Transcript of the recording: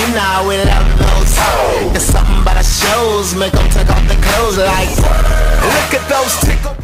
now we love those hoes. It's something about the shows, make them take off their clothes like, look at those tickle